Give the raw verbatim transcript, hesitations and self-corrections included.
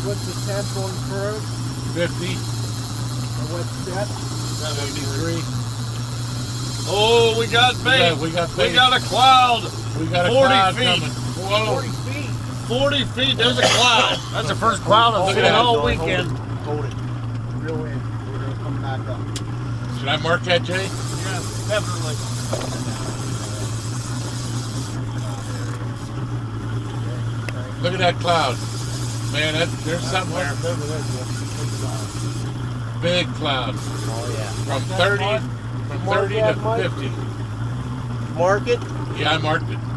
What's the temp on curve? fifty. And what's that? seventy-three. Oh, we got bait. We got, we got We bait. got a cloud. We got a forty cloud feet. coming. Whoa. forty feet. forty feet, there's a cloud. That's the first cloud I've seen all weekend. Hold it. Reel in. We're going to come back up. Should I mark that, Jay? Yeah, definitely. Look at that cloud. Man, that, there's something there. Big cloud. Oh, yeah. From thirty, from thirty to fifty. Mark it. Yeah, I marked it.